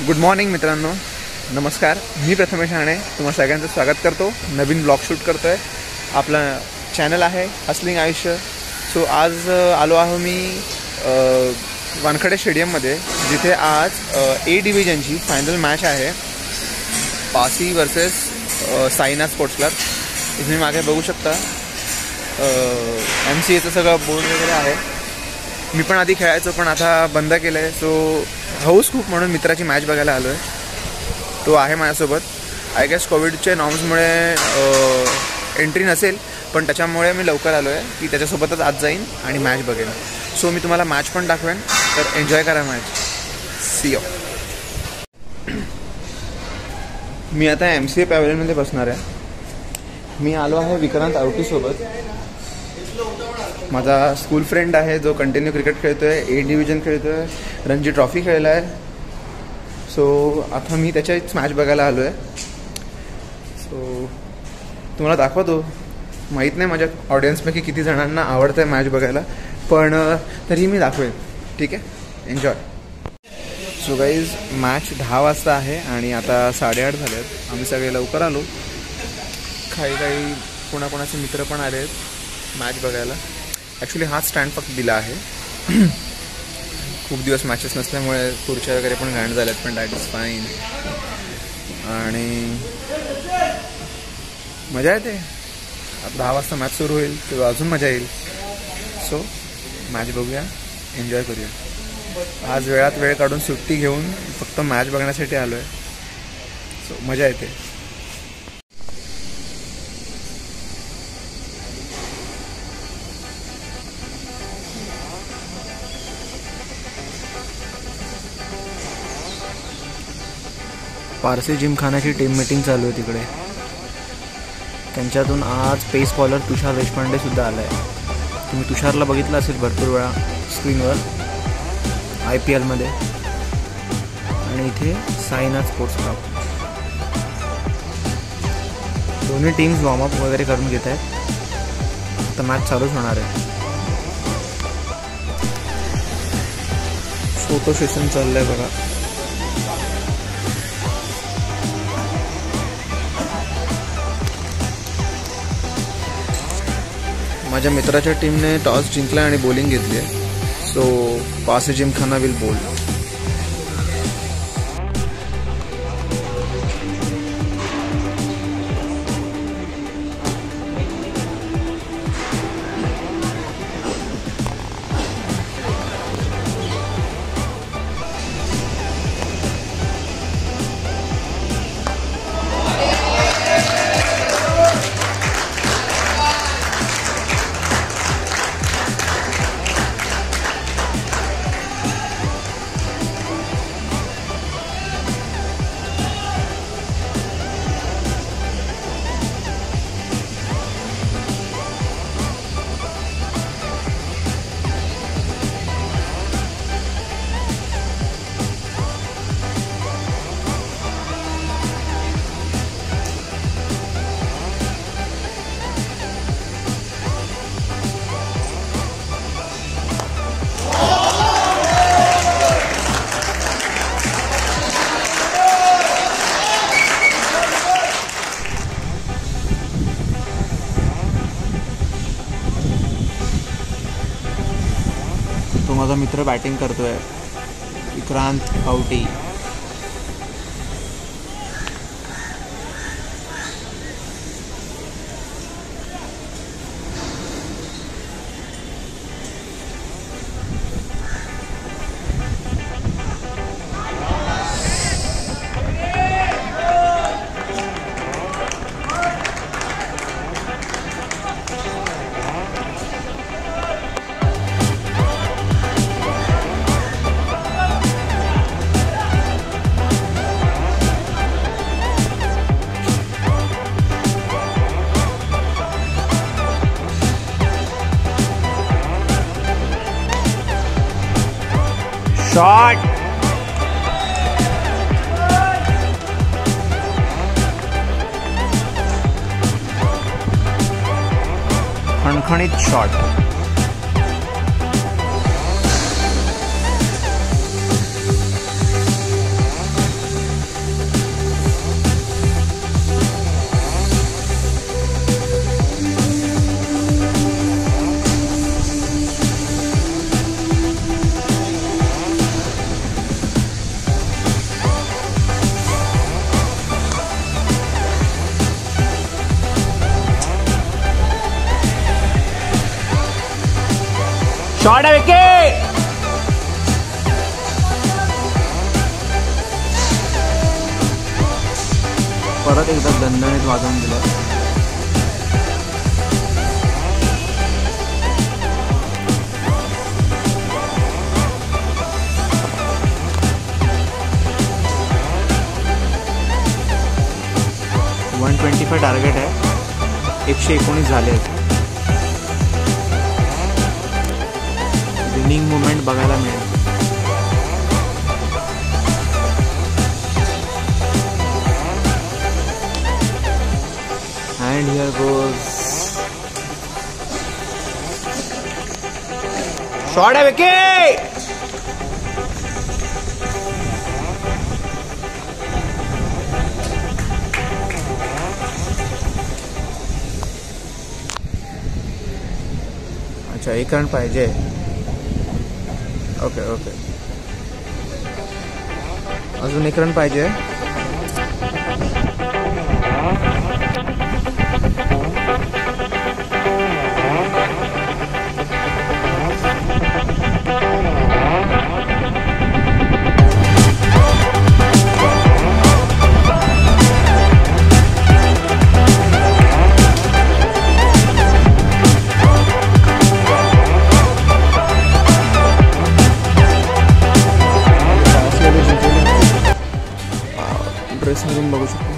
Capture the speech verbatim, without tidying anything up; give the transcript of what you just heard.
Good morning मित्रांनो, नमस्कार. मी प्रथमेश राणे तुम्हा सगळ्यांचं स्वागत करतो. नवीन ब्लॉग शूट करतो आहे. आपलं चॅनल आहे हसलिंग आयुष्य. सो आज आलो आहो मी वानखडे स्टेडियममध्ये, जिथे आज ए डिव्हिजनची फायनल मॅच आहे. Pasi versus Saina sports club. तुम्ही मागे बघू शकता एम सी एचं सगळं बोर्ड वगैरे आहे. मी पण आधी खेळायचो, पण आता बंद केलं आहे. सो हौस खूप म्हणून मित्राची मॅच बघायला आलो आहे. तो आहे माझ्यासोबत. आय गेस कोविडच्या नॉर्म्समुळे एंट्री नसेल, पण त्याच्यामुळे मी लवकर आलो आहे की त्याच्यासोबतच आज जाईन आणि मॅच बघेन. सो मी तुम्हाला मॅच पण दाखवेन, तर एन्जॉय करा मॅच. C you. मी आता एम सी ए पॅव्हलियनमध्ये बसणार आहे. मी आलो आहे विक्रांत आवटीसोबत. माझा स्कूल फ्रेंड आहे जो कंटिन्यू क्रिकेट खेळतो आहे, ए डिव्हिजन खेळतो आहे, रणजी ट्रॉफी खेळला आहे. सो आता मी त्याच्याच मॅच बघायला आलो आहे. सो तुम्हाला दाखवतो. माहीत नाही माझ्या ऑडियन्सपैकी किती जणांना आवडतं आहे मॅच बघायला, पण तरी मी दाखवेन. ठीक आहे, एन्जॉय. सो गाईज, मॅच दहा वाजता आहे आणि आता साडेआठ झाले आहेत. आम्ही सगळे लवकर आलो. काही काही कोणाकोणाचे मित्र पण आले आहेत मॅच बघायला. ॲक्च्युली हा स्टँड फक्त दिला आहे. खूप दिवस मॅचेस नसल्यामुळे खुर्च्या वगैरे पण घाण झाल्यात, पण दॅट इज फाईन. आणि मजा येते. आता दहा वाजता मॅच सुरू होईल तेव्हा अजून मजा येईल. सो मॅच बघूया, एन्जॉय करूया. आज वेळात वेळ काढून सुट्टी घेऊन फक्त मॅच बघण्यासाठी आलो आहे. सो मजा येते. पारसी जिमखानाची टीम मीटिंग चालू आहे तिकडे. त्यांच्यातून आज पेस बॉलर तुषार देशपांडे सुद्धा आला आहे. तुम्ही तुषारला बघितलं असेल भरपूर वेळा स्क्रीनवर आय पी एलमध्ये. आणि इथे साईना स्पोर्ट्स क्लब. दोन्ही टीम्स वॉर्मअप वगैरे करून घेत आहेत. आता मॅच चालूच होणार आहे. फोटो सेशन चाललं आहे बघा. माझ्या मित्राच्या टीमने टॉस जिंकला आणि बॉलिंग घेतली आहे. सो पारसी जिमखाना विल बोल. तो माझा मित्र बॅटिंग करतोय, विक्रांत आवटी. शॉट. खणखणीत शॉट. शॉट आहे विकेट. परत एकदा दणदणीत वाजवून दिलं. वन ट्वेंटी फाय टार्गेट आहे. एकशे एकोणीस झाले आहेत. विनिंग मुवमेंट बघायला मिळेल. अँड हिअर गोज शॉट आहे विकेट. अच्छा एक रन पाहिजे. ओके ओके अजून एक रन पाहिजे. ड्रेसिंग रूम बघू शकतो.